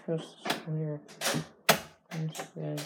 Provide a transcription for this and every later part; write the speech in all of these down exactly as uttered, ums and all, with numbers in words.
This is weird. Instead.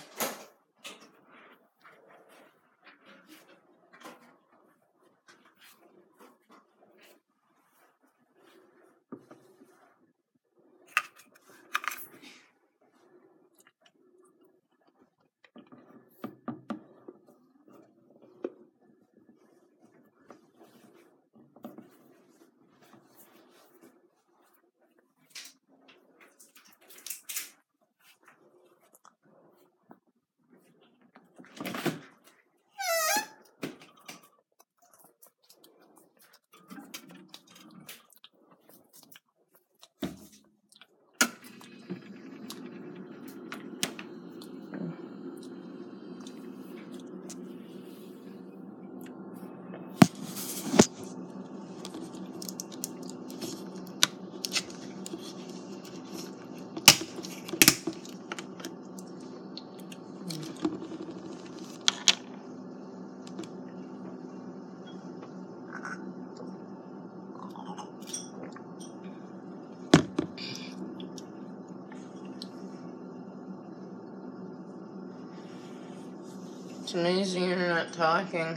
It's amazing you're not talking.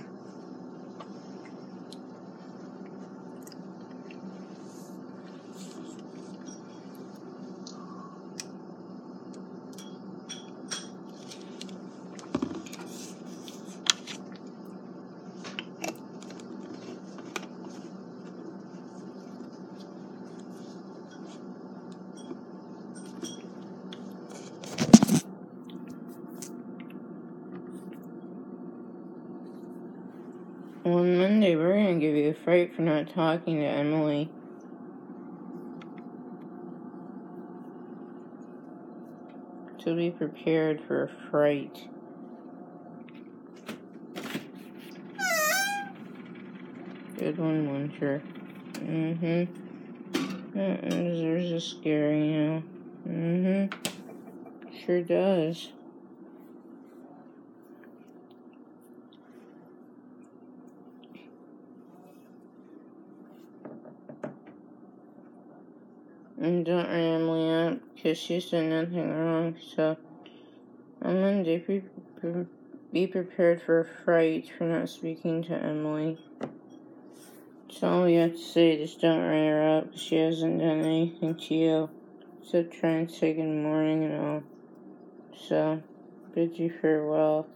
On Monday, we're going to give you a fright for not talking to Emily. So be prepared for a fright. Good one, Winter. Mm-hmm. That deserves a scary, you know. Mm-hmm. Sure does. And don't write Emily up, because she's done nothing wrong, so on Monday, be, pre- be prepared for a fright for not speaking to Emily. That's all you have to say, just don't write her up, because she hasn't done anything to you, except try and say good morning and all. So, bid you farewell.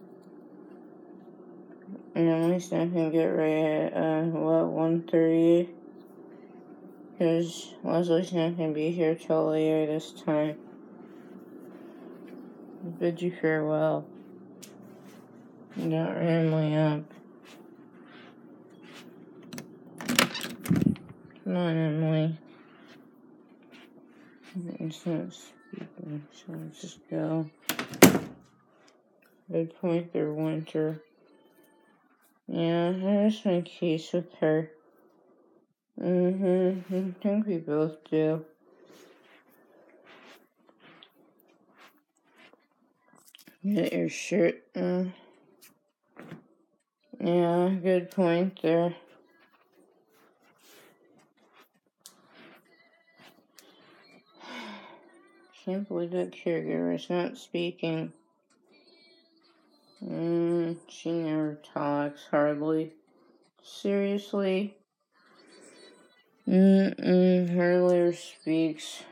And Emily's not going to get ready at, uh, what, one thirty? Because Leslie's not going to be here till later this time. I bid you farewell. Don't Emily up. Come on, Emily. It's not speaking, so let's just go. Good point there, Winter. Yeah, I rest my case with her. Mm-hmm. I think we both do. Get your shirt. Uh, yeah, good point there. Can't believe that caregiver is not speaking. Mm, she never talks, hardly. Seriously? Mm-mm, hardly ever speaks.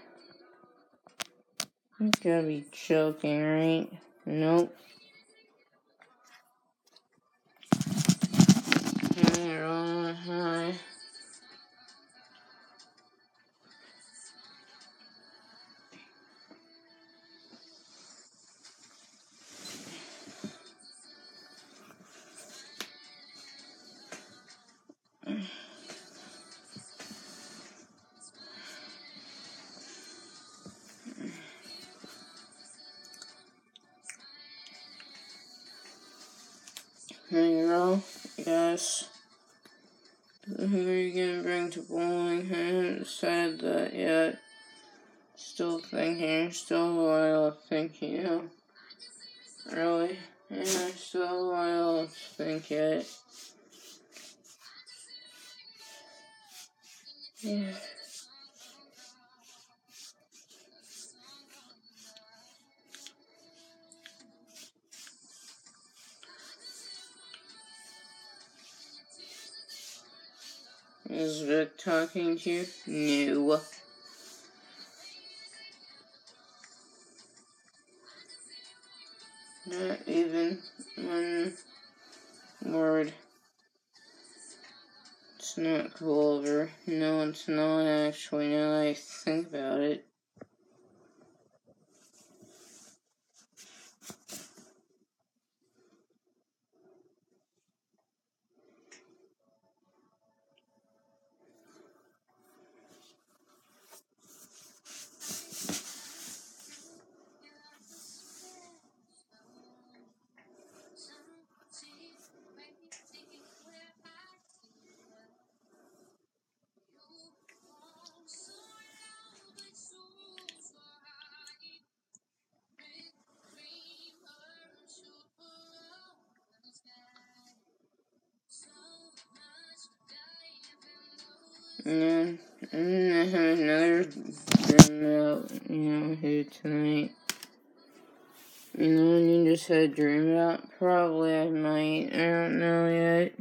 You gotta be joking, right? Nope. Hi, Rolla, hi. Hey, girl. Yes. Who are you gonna bring to bowling? I haven't decided that yet. Still thinking. Still a while of thinking, you know. Really? Yeah, still a while to think it. Yeah. Elizabeth talking to you? No. Not even one word. It's not Clover. No, it's not actually, now that I think about it. Yeah, and I have another dream about, you know, here tonight. You know, when you just had a dream about, probably I might, I don't know yet.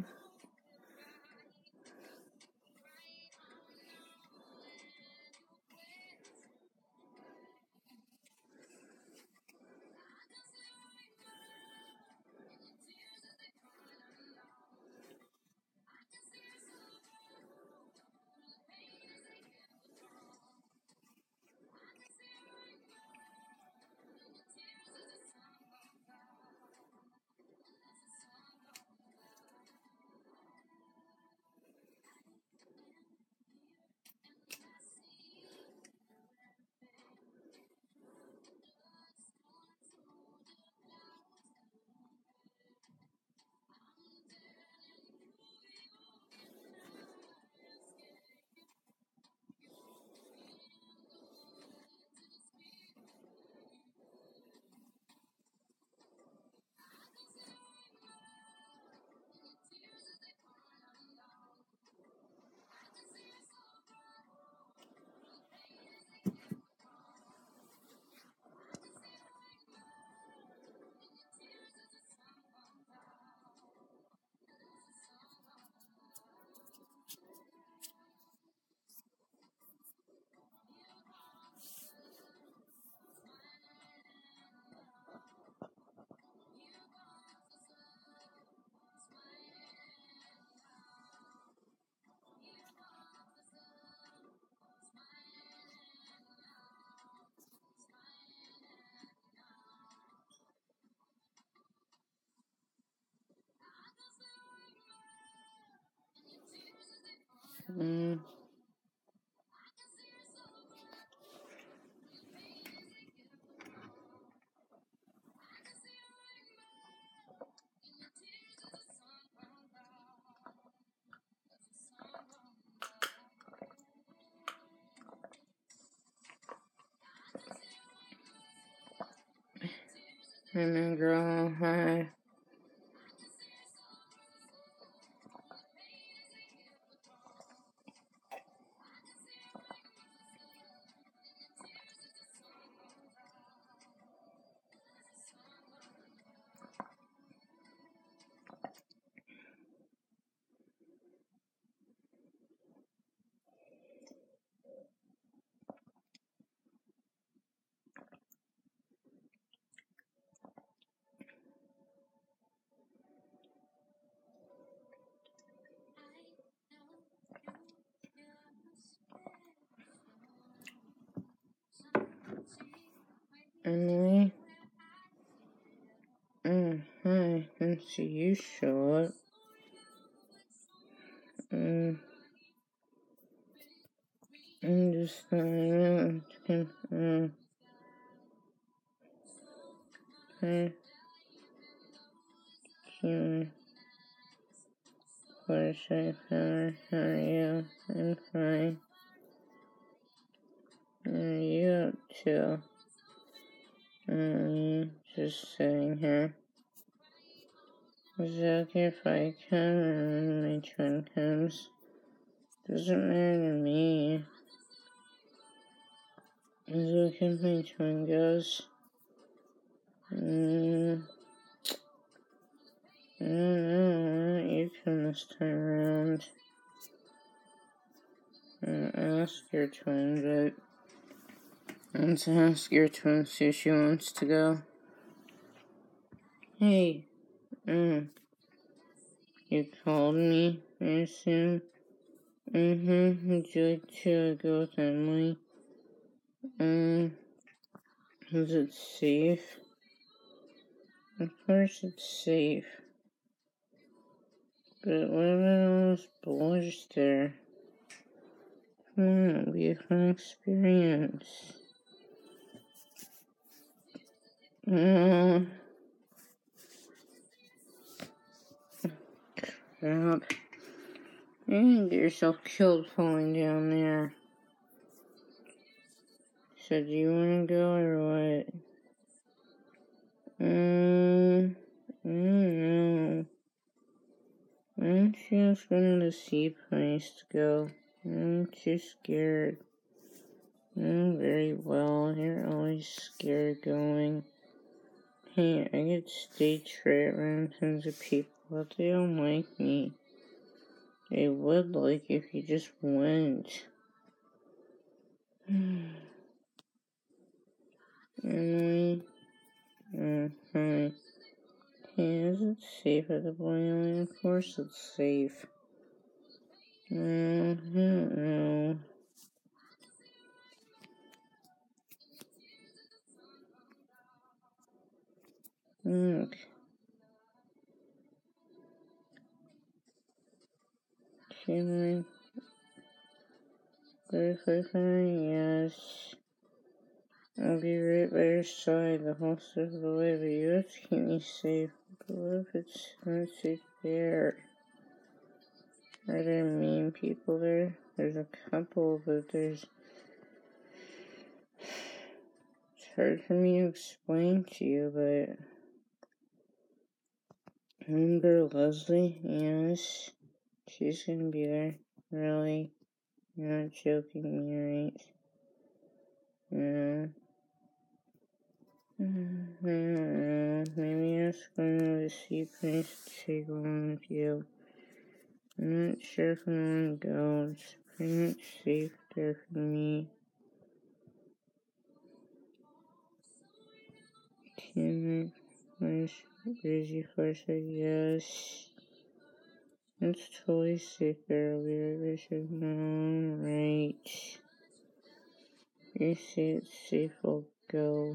Mm. And then girl, hi. Emily? Mm, hi, didn't see you show up. Mm, I'm just, uh, you know, um, hi, Kim, what a shy flower, how are you? I'm fine. What are you up to? Um, just sitting here. Is it okay if I come or when my turn comes? Doesn't matter to me. Is it okay if my turn goes? Mm, I don't know. Why don't you come this time around? Uh, ask your twin, but let's ask your twin see if she wants to go. Hey, um, you called me, I assume? Mm-hmm, would you like to go with Emily? Um, is it safe? Of course it's safe. But what about all those boys there? Come on, it'll be a fun experience. Oh, crap. You're gonna get yourself killed falling down there. So do you wanna go or what? Um, I don't know. I'm just going to the sea place to go. I'm too scared. Oh, very well. You're always scared going. Hey, I get stage fright around tons of people, but they don't like me. They would like if you just went. Emily? Uh, hi. Hey, is it safe at the bowling alley? Of course it's safe. Uh, I don't know. Look. Shimmering. Butterfly, yes. I'll be right by your side the whole step of the way, but you have to keep me safe. But what if it's unsafe there? Are there mean people there? There's a couple, but there's... It's hard for me to explain to you, but... Remember Leslie? Yes. She's gonna be there. Really? You're not joking me, right? Yeah. I don't know. Maybe ask one of the sea place to take along with you. I'm not sure if I want to go. It's pretty much safe there for me. Can I place Breezy Force? Yes. It's totally safe there. I'll be right back. Alright. You say it's safe, I'll go.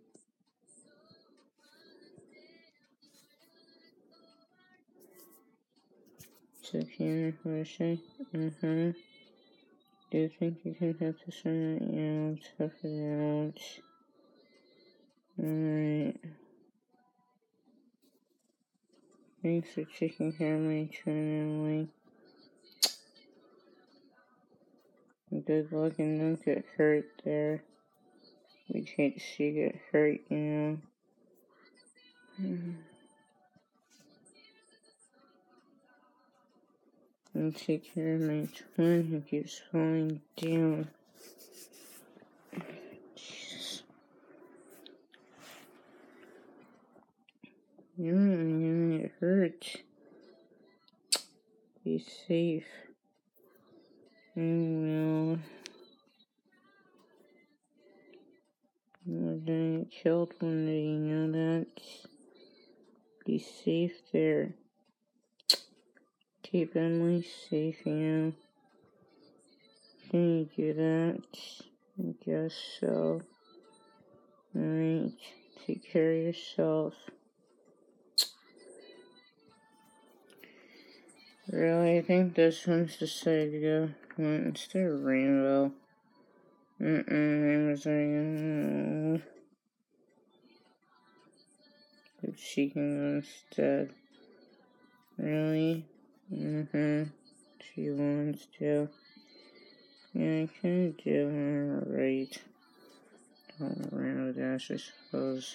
So can I what I say? Uh-huh. Do you think you can have to send it? Yeah, I'll tough it out. Alright. Thanks for taking care of my twin, Emily. Good luck and don't get hurt there. We'd hate to see you get hurt, you know. And take care of my twin who keeps falling down. Jesus. You're not gonna get hurt. Be safe. I will. We're gonna get killed one day, you know that? Be safe there. Keep Emily safe, you know. Can you do that? I guess so. Alright. Take care of yourself. Really, I think this one's decided to go. Well, instead of Rainbow. Mm-mm, Rainbow's already. But she can go instead. Really? Mm-hmm. She wants to. Yeah, I can do. Alright. Oh, Rainbow Dash, I suppose.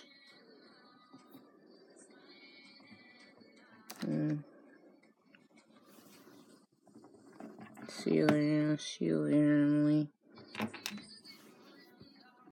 Mm. See you later. See you later, Emily.